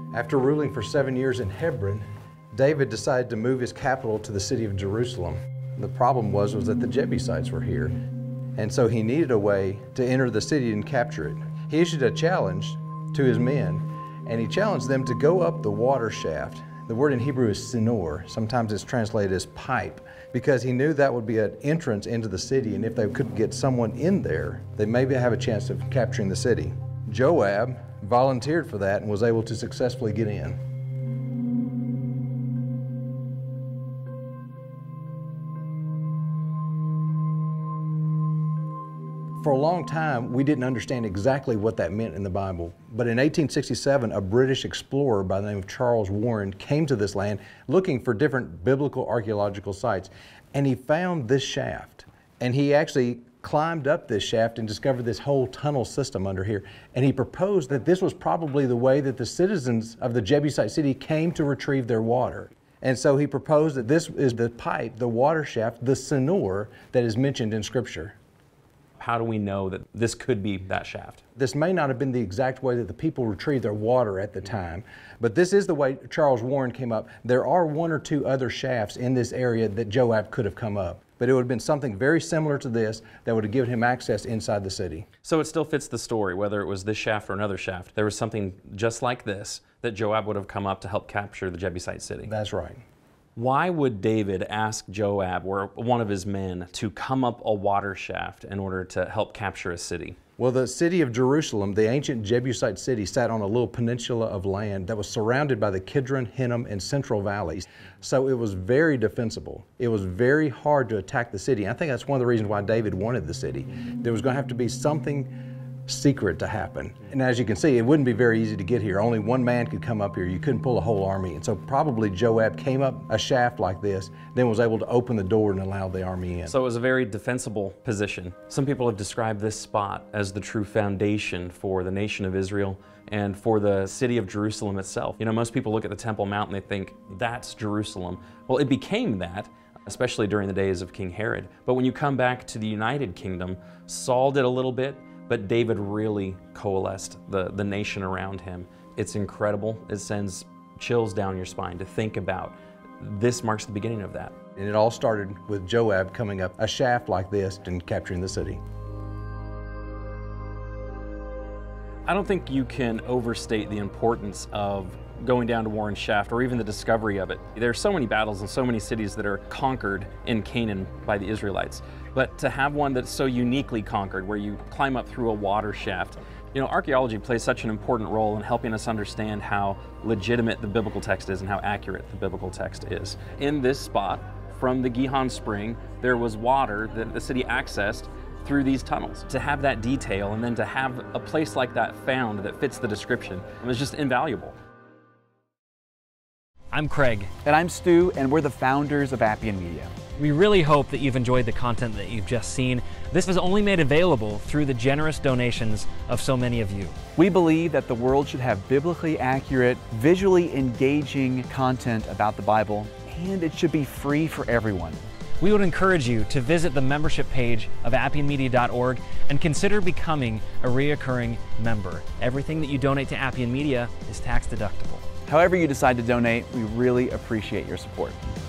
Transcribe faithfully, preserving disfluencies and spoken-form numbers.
After ruling for seven years in Hebron, David decided to move his capital to the city of Jerusalem. The problem was, was that the Jebusites were here, and so he needed a way to enter the city and capture it. He issued a challenge to his men, and he challenged them to go up the water shaft. The word in Hebrew is sinor. Sometimes it's translated as pipe, because he knew that would be an entrance into the city, and if they could get someone in there, they maybe have a chance of capturing the city. Joab volunteered for that and was able to successfully get in. For a long time, we didn't understand exactly what that meant in the Bible. But in eighteen sixty-seven, a British explorer by the name of Charles Warren came to this land looking for different biblical archaeological sites. And he found this shaft. And he actually climbed up this shaft and discovered this whole tunnel system under here. And he proposed that this was probably the way that the citizens of the Jebusite city came to retrieve their water. And so he proposed that this is the pipe, the water shaft, the sinor that is mentioned in Scripture. How do we know that this could be that shaft? This may not have been the exact way that the people retrieved their water at the time, but this is the way Charles Warren came up. There are one or two other shafts in this area that Joab could have come up, but it would have been something very similar to this that would have given him access inside the city. So it still fits the story, whether it was this shaft or another shaft. There was something just like this that Joab would have come up to help capture the Jebusite city. That's right. Why would David ask Joab, or one of his men, to come up a water shaft in order to help capture a city? Well, the city of Jerusalem, the ancient Jebusite city, sat on a little peninsula of land that was surrounded by the Kidron, Hinnom, and Central valleys. So it was very defensible. It was very hard to attack the city. I think that's one of the reasons why David wanted the city. There was going to have to be something secret to happen. And as you can see, it wouldn't be very easy to get here. Only one man could come up here. You couldn't pull a whole army. And so probably Joab came up a shaft like this, then was able to open the door and allow the army in. So it was a very defensible position. Some people have described this spot as the true foundation for the nation of Israel and for the city of Jerusalem itself. You know, most people look at the Temple Mount and they think, that's Jerusalem. Well, it became that, especially during the days of King Herod. But when you come back to the United Kingdom, Saul did a little bit, but David really coalesced the, the nation around him. It's incredible. It sends chills down your spine to think about. This marks the beginning of that. And it all started with Joab coming up a shaft like this and capturing the city. I don't think you can overstate the importance of going down to Warren's Shaft, or even the discovery of it. There are so many battles and so many cities that are conquered in Canaan by the Israelites. But to have one that's so uniquely conquered, where you climb up through a water shaft, you know, archaeology plays such an important role in helping us understand how legitimate the biblical text is and how accurate the biblical text is. In this spot, from the Gihon Spring, there was water that the city accessed through these tunnels. To have that detail and then to have a place like that found that fits the description was just invaluable. I'm Craig. And I'm Stu, and we're the founders of Appian Media. We really hope that you've enjoyed the content that you've just seen. This was only made available through the generous donations of so many of you. We believe that the world should have biblically accurate, visually engaging content about the Bible, and it should be free for everyone. We would encourage you to visit the membership page of appian media dot org and consider becoming a reoccurring member. Everything that you donate to Appian Media is tax deductible. However you decide to donate, we really appreciate your support.